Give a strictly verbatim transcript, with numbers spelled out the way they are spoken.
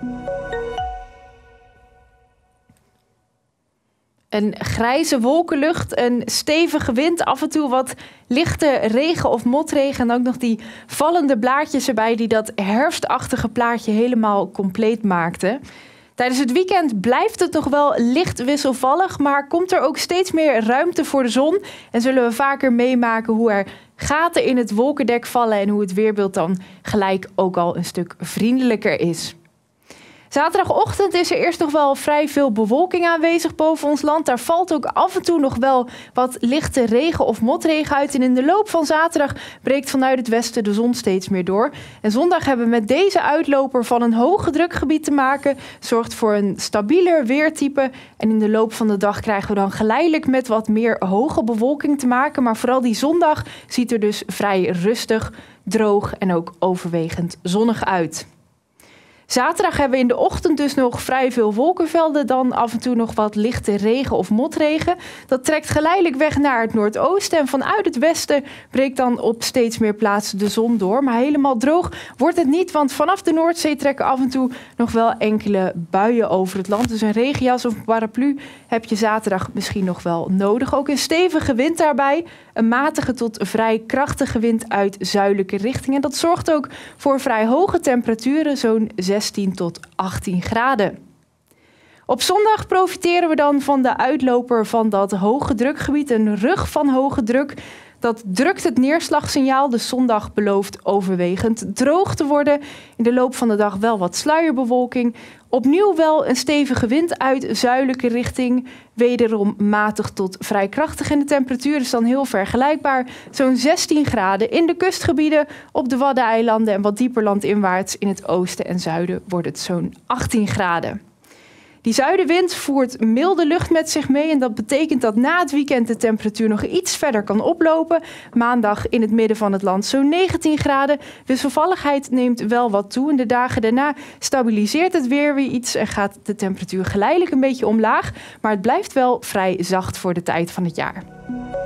Een grijze wolkenlucht, een stevige wind, af en toe wat lichte regen of motregen. En ook nog die vallende blaadjes erbij die dat herfstachtige plaatje helemaal compleet maakten. Tijdens het weekend blijft het nog wel licht wisselvallig, maar komt er ook steeds meer ruimte voor de zon. En zullen we vaker meemaken hoe er gaten in het wolkendek vallen en hoe het weerbeeld dan gelijk ook al een stuk vriendelijker is. Zaterdagochtend is er eerst nog wel vrij veel bewolking aanwezig boven ons land. Daar valt ook af en toe nog wel wat lichte regen of motregen uit. En in de loop van zaterdag breekt vanuit het westen de zon steeds meer door. En zondag hebben we met deze uitloper van een hoge drukgebied te maken. Zorgt voor een stabieler weertype. En in de loop van de dag krijgen we dan geleidelijk met wat meer hoge bewolking te maken. Maar vooral die zondag ziet er dus vrij rustig, droog en ook overwegend zonnig uit. Zaterdag hebben we in de ochtend dus nog vrij veel wolkenvelden, dan af en toe nog wat lichte regen of motregen. Dat trekt geleidelijk weg naar het noordoosten en vanuit het westen breekt dan op steeds meer plaatsen de zon door. Maar helemaal droog wordt het niet, want vanaf de Noordzee trekken af en toe nog wel enkele buien over het land. Dus een regenjas of een paraplu heb je zaterdag misschien nog wel nodig. Ook een stevige wind daarbij, een matige tot vrij krachtige wind uit zuidelijke richting. En dat zorgt ook voor vrij hoge temperaturen, zo'n zestien tot achttien graden. Op zondag profiteren we dan van de uitloper van dat hoge drukgebied, een rug van hoge druk. Dat drukt het neerslagsignaal. De zondag belooft overwegend droog te worden. In de loop van de dag wel wat sluierbewolking. Opnieuw wel een stevige wind uit zuidelijke richting. Wederom matig tot vrij krachtig. En de temperatuur is dan heel vergelijkbaar. Zo'n zestien graden in de kustgebieden, op de Waddeneilanden en wat dieper landinwaarts in het oosten en zuiden wordt het zo'n achttien graden. Die zuidenwind voert milde lucht met zich mee en dat betekent dat na het weekend de temperatuur nog iets verder kan oplopen. Maandag in het midden van het land zo'n negentien graden. Wisselvalligheid neemt wel wat toe en de dagen daarna stabiliseert het weer weer iets en gaat de temperatuur geleidelijk een beetje omlaag. Maar het blijft wel vrij zacht voor de tijd van het jaar.